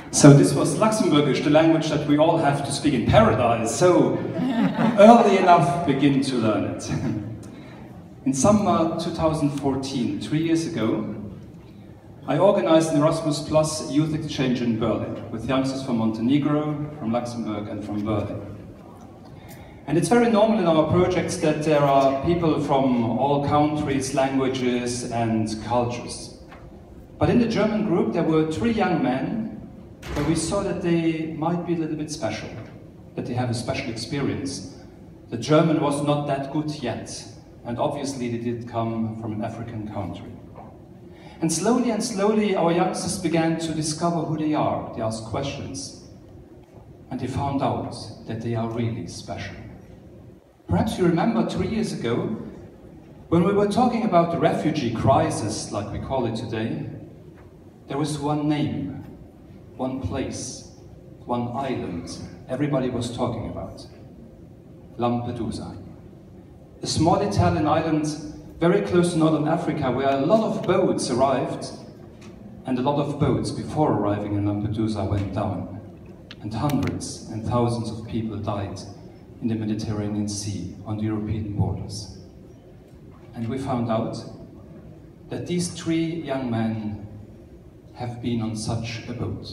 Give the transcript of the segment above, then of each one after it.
So this was Luxembourgish, the language that we all have to speak in paradise. So early enough, begin to learn it. In summer 2014, 3 years ago, I organized an Erasmus Plus youth exchange in Berlin with youngsters from Montenegro, from Luxembourg and from Berlin. And it's very normal in our projects that there are people from all countries, languages and cultures. But in the German group there were 3 young men where we saw that they might be a little bit special, that they have a special experience. The German was not that good yet, and obviously they did come from an African country. And slowly our youngsters began to discover who they are. They asked questions, and they found out that they are really special. Perhaps you remember 3 years ago, when we were talking about the refugee crisis, like we call it today, there was one name, one place, one island everybody was talking about. Lampedusa. A small Italian island very close to northern Africa where a lot of boats arrived and a lot of boats before arriving in Lampedusa went down. And hundreds and thousands of people died in the Mediterranean Sea on the European borders. And we found out that these 3 young men have been on such a boat.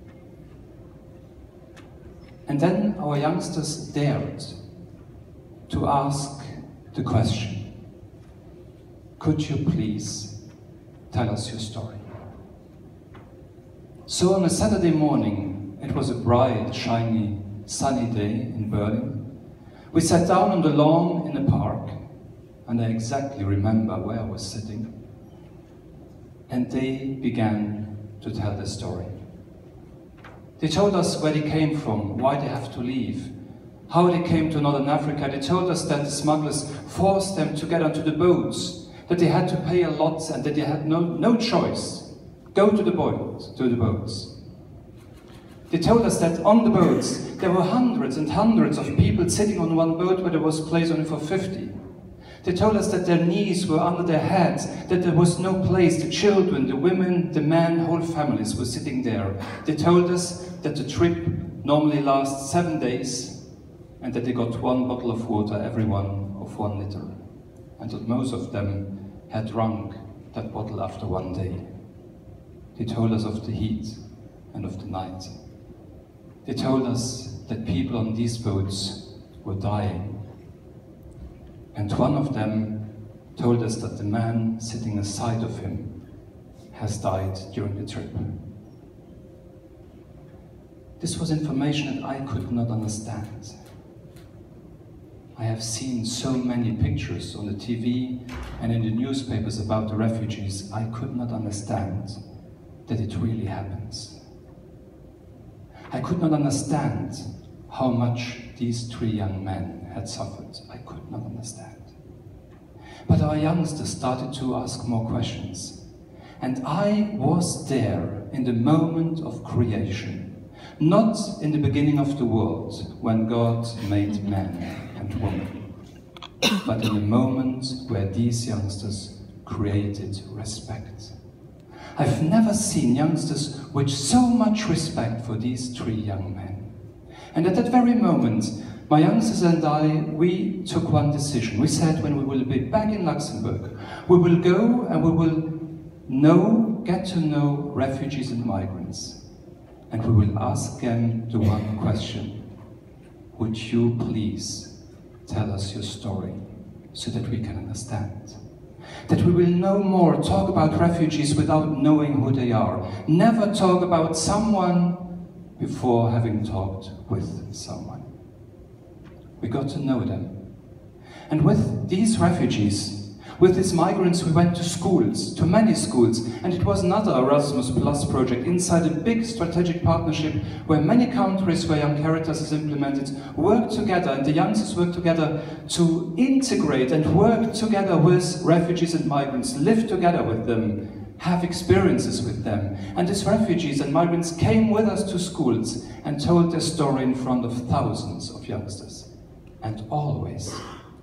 And then our youngsters dared to ask the question, could you please tell us your story? So on a Saturday morning, it was a bright, shiny, sunny day in Berlin. We sat down on the lawn in a park, and I exactly remember where I was sitting. And they began to tell their story. They told us where they came from, why they have to leave, how they came to Northern Africa. They told us that the smugglers forced them to get onto the boats, that they had to pay a lot and that they had no choice. Go to the boats. They told us that on the boats there were hundreds and hundreds of people sitting on one boat where there was place only for 50. They told us that their knees were under their heads, that there was no place. The children, the women, the men, whole families were sitting there. They told us that the trip normally lasts 7 days and that they got 1 bottle of water, everyone of 1 liter. And that most of them had drunk that bottle after 1 day. They told us of the heat and of the night. They told us that people on these boats were dying. And one of them told us that the man sitting aside of him has died during the trip. This was information that I could not understand. I have seen so many pictures on the TV and in the newspapers about the refugees. I could not understand that it really happens. I could not understand how much these 3 young men had suffered. I could not understand. But our youngsters started to ask more questions. And I was there in the moment of creation, not in the beginning of the world when God made man and woman, but in the moment where these youngsters created respect. I've never seen youngsters with so much respect for these 3 young men. And at that very moment, my youngsters and I, we took one decision. We said when we will be back in Luxembourg, we will go and we will get to know refugees and migrants. And we will ask them the one question: would you please tell us your story so that we can understand? That we will no more talk about refugees without knowing who they are. Never talk about someone before having talked with someone. We got to know them. And with these refugees, with these migrants, we went to schools, to many schools, and it was another Erasmus Plus project inside a big strategic partnership where many countries where Young Caritas is implemented work together, and the youngsters work together to integrate and work together with refugees and migrants, live together with them, have experiences with them. And these refugees and migrants came with us to schools and told their story in front of thousands of youngsters. And always,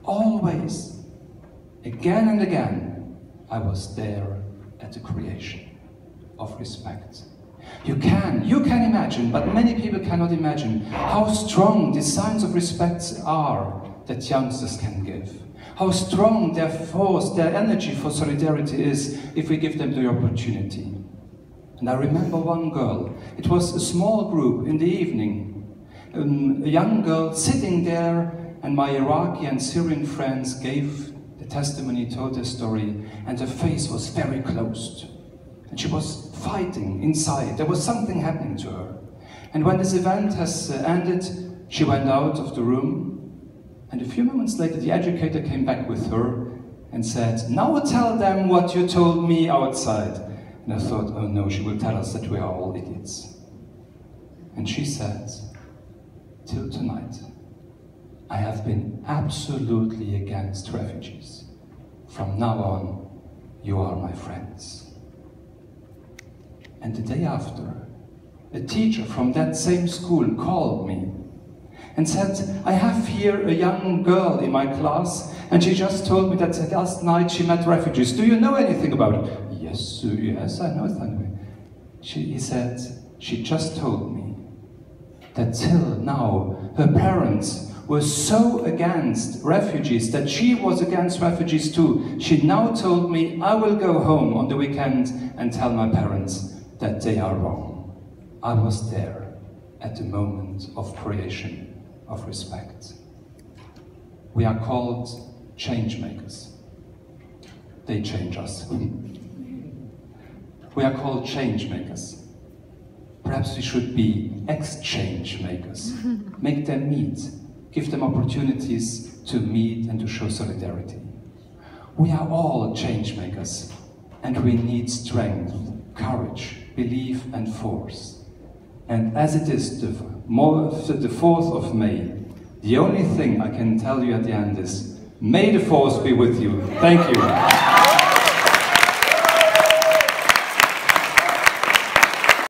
again and again, I was there at the creation of respect. You can imagine, but many people cannot imagine how strong these signs of respect are that youngsters can give. How strong their force, their energy for solidarity is if we give them the opportunity. And I remember one girl, it was a small group in the evening, a young girl sitting there, and my Iraqi and Syrian friends gave the testimony, told their story, and her face was very closed. And she was fighting inside. There was something happening to her. And when this event has ended, she went out of the room. And a few moments later, the educator came back with her and said, "Now tell them what you told me outside." And I thought, oh no, she will tell us that we are all idiots. And she said, "Till tonight, I have been absolutely against refugees. From now on, you are my friends." And the day after, a teacher from that same school called me and said, "I have here a young girl in my class, and she just told me that last night she met refugees. Do you know anything about it?" Yes, I know something. He said, "She just told me that till now her parents were so against refugees that she was against refugees too. She now told me I will go home on the weekend and tell my parents that they are wrong." I was there at the moment of creation of respect. We are called changemakers. They change us. We are called changemakers. Perhaps we should be exchange makers. Make them meet. Give them opportunities to meet and to show solidarity. We are all changemakers, and we need strength, courage, belief and force. And as it is the 4th of May, the only thing I can tell you at the end is, may the force be with you. Thank you.